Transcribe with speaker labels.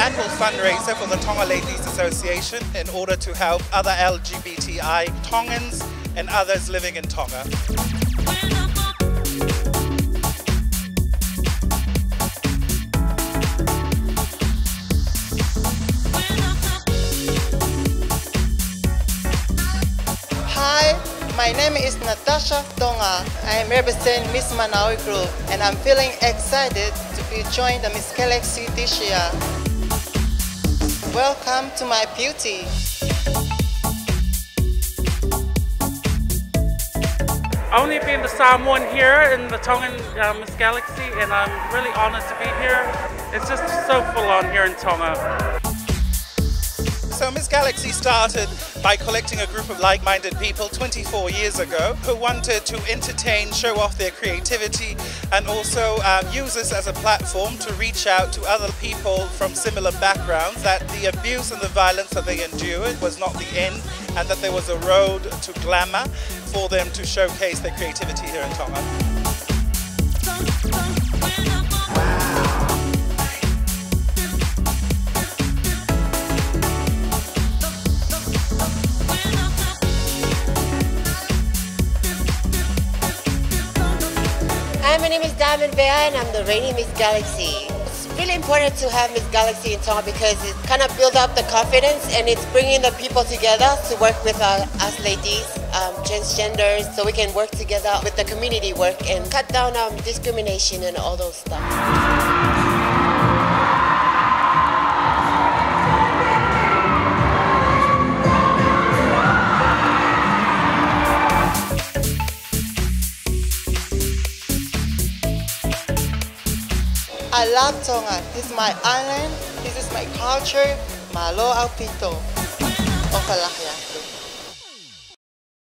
Speaker 1: annual fundraiser for the Tonga Leitis Association in order to help other LGBTI Tongans and others living in Tonga.
Speaker 2: Hi, my name is Natasha Tonga. I represent Miss Manawi Group and I'm feeling excited to be joined the Miss Galaxy this year. Welcome to my beauty.
Speaker 3: I've only been the Samoan here in the Tongan Miss Galaxy, and I'm really honored to be here. It's just so full on here in Tonga.
Speaker 1: So Miss Galaxy started by collecting a group of like-minded people 24 years ago who wanted to entertain, show off their creativity, and also use this as a platform to reach out to other people from similar backgrounds, that the abuse and the violence that they endured was not the end, and that there was a road to glamour for them to showcase their creativity here in Tonga.
Speaker 4: Hi, my name is Diamond Bea and I'm the reigning Miss Galaxy. It's really important to have Miss Galaxy in Tonga because it kind of builds up the confidence and it's bringing the people together to work with us ladies, transgenders, so we can work together with the community work and cut down discrimination and all those stuff.
Speaker 2: I love Tonga. This is my island, this is my culture. Malo au pito. O kalakya.